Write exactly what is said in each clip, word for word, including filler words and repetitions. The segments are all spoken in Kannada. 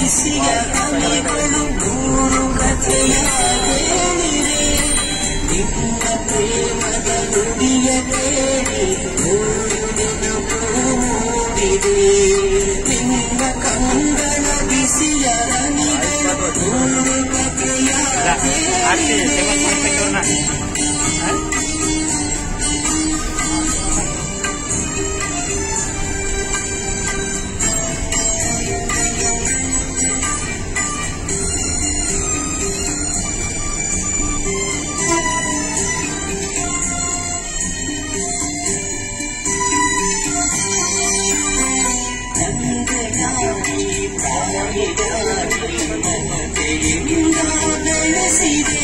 ಬಿಸಿಯ ಹನಿಗಳು ನೂರು ಕಥೆಯ ಹೇಳಿದೆ ನಿನ್ನ ಪ್ರೇಮದ ನುಡಿಯ ಕೇಳಿ ಮೂಡಿದೆ ನಿನ್ನ ಕಂಗಳ ಬಿಸಿಯ ಹನಿಗಳು ನೂರು ಕಥೆಯ ಬೆಳೆಸಿದೆ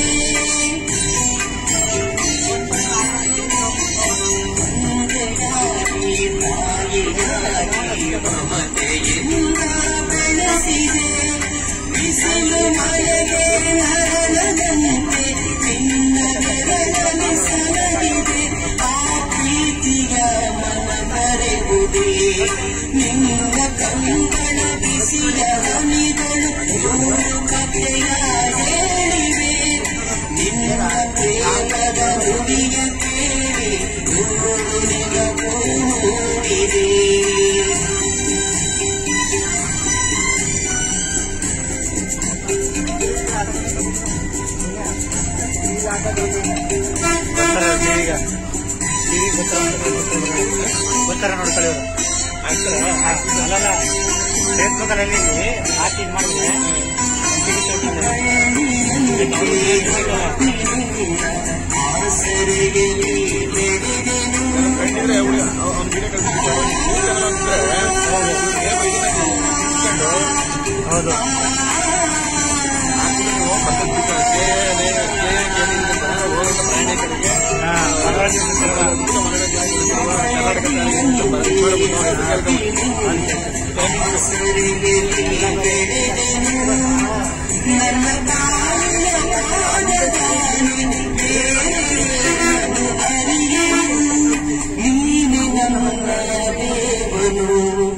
ತಾಯಿಯಾಗಿ ಮಮತೆಯಿಂದ ಬೆಳೆಸಿದೆ ಬಿಸಿಲು ಮಳೆಗೆ ನರಳದಂತೆ ನಿನ್ನ ಬೆರಳಲ್ಲಿ ಸರಗಿದೆ ಆ ಪ್ರೀತಿಯ ಮನ ಬರೆಯುವುದೇ ನಿನ್ನ ಕಂಗಳ ಬಿಸಿಯ ಹನಿಗಳು ನೂರು ಕಥೆಯ ಹೇಳಿವೆ ನಿನ್ನ ಪ್ರೇಮದ ನುಡಿಯ ಕೇಳಿ ನೂರು ನೆನಪು ಮೂಡಿದೆ ಗೊತ್ತಾರ ನೋಡ್ಕೊಳ್ಳಿ ಅಲ್ಲಲ್ಲ ಫೇಸ್ಬುಕ್ ಅಲ್ಲಿ ಹಾಕಿ ಮಾಡಿದ್ರೆ ಹೌದು ನನ್ನ ಕಾಲಿನ ಅರಿಯು ನೀನು ನನ್ನ ದೇವನು